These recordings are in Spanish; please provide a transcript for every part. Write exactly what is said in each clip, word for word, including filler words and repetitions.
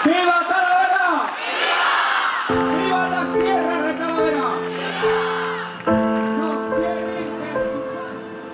¡Viva Talavera! ¡Viva! ¡Viva las tierras de Talavera! ¡Nos tienen que escuchar!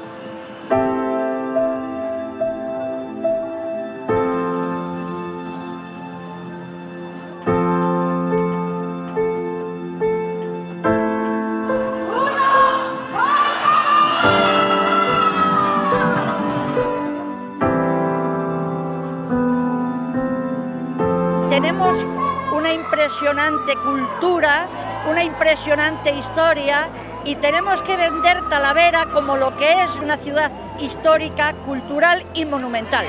Tenemos una impresionante cultura, una impresionante historia y tenemos que vender Talavera como lo que es una ciudad histórica, cultural y monumental.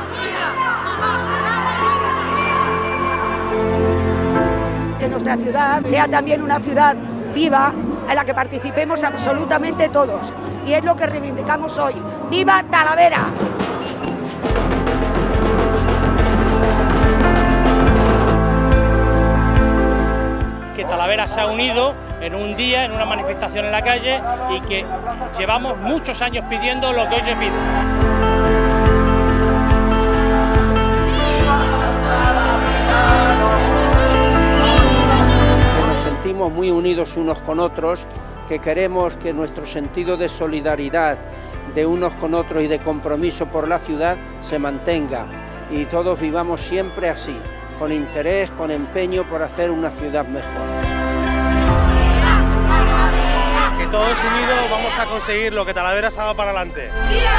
Que nuestra ciudad sea también una ciudad viva en la que participemos absolutamente todos y es lo que reivindicamos hoy. ¡Viva Talavera! Que Talavera se ha unido en un día, en una manifestación en la calle y que llevamos muchos años pidiendo lo que hoy se pide. Nos sentimos muy unidos unos con otros, que queremos que nuestro sentido de solidaridad de unos con otros y de compromiso por la ciudad se mantenga y todos vivamos siempre así, con interés, con empeño por hacer una ciudad mejor. Que todos unidos vamos a conseguir lo que Talavera se ha dado para adelante.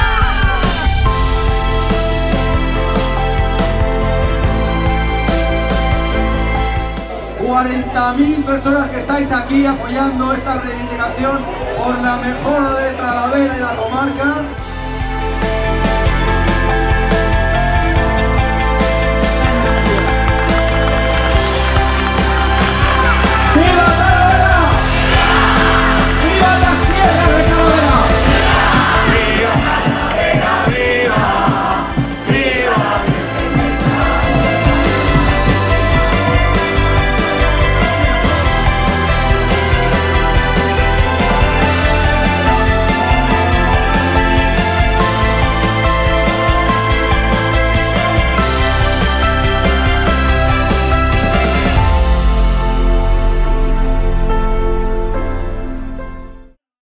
cuarenta mil personas que estáis aquí apoyando esta reivindicación por la mejora de Talavera y la comarca.